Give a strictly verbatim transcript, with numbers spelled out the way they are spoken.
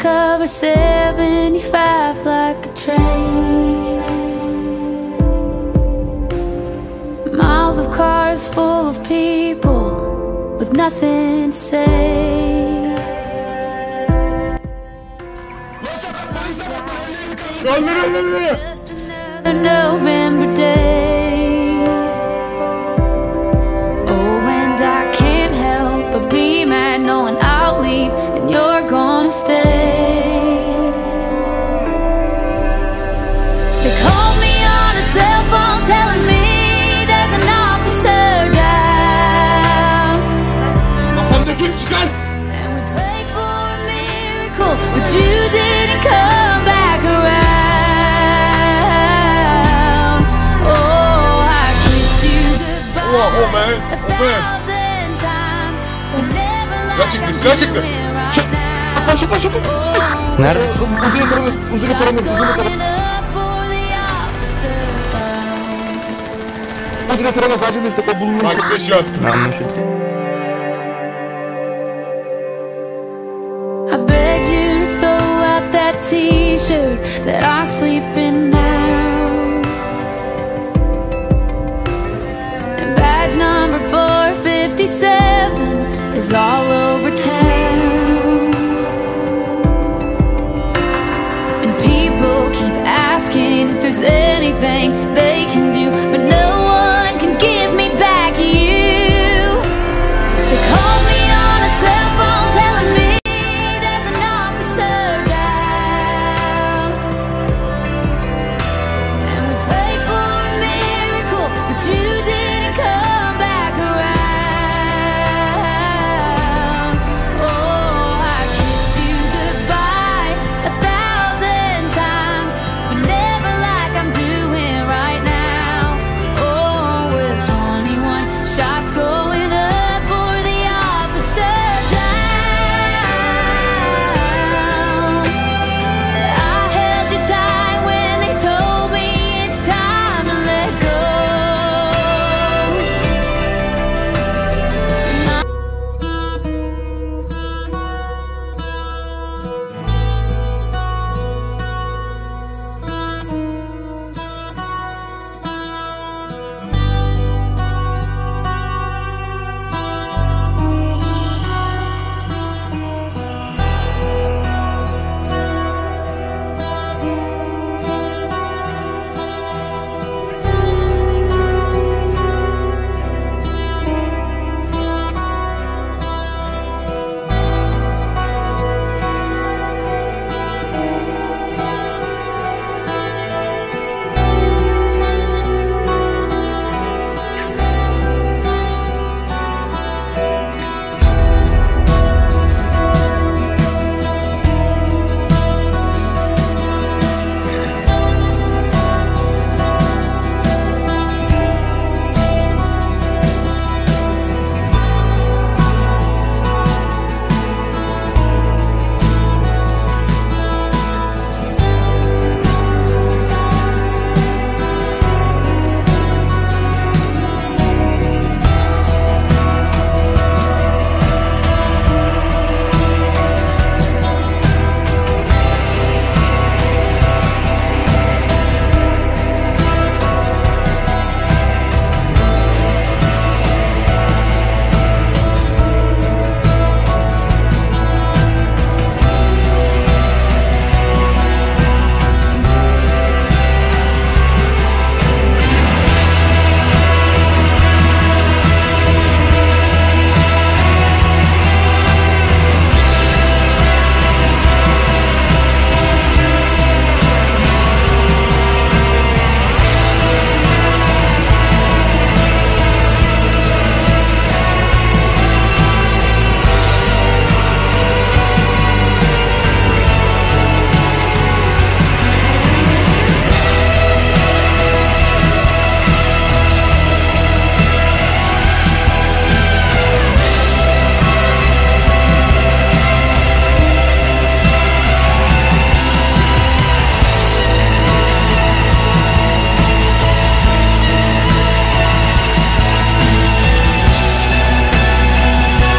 cover seventy-five like a train. Miles of cars full of people with nothing to say. Just another November day. Oh, and I can't help but be mad knowing I'll leave and you're gonna stay. They called me on a cell phone telling me there's an officer down. And we prayed for a miracle, but you didn't come back around. Oh, I kissed you goodbye Oh, oh man, a oh man. thousand times. We never Gerçekten, like I'm gerçekten. doing right now. Şufa şufa. Oh, Nerede? Uzun tarafı, uzun tarafı, uzun tarafı. coming up for the officer found. Uzun tarafı sadece destek bulunmuş. Takipleşiyor. Anlaşıldı. I begged you to throw out that t-shirt that I sleep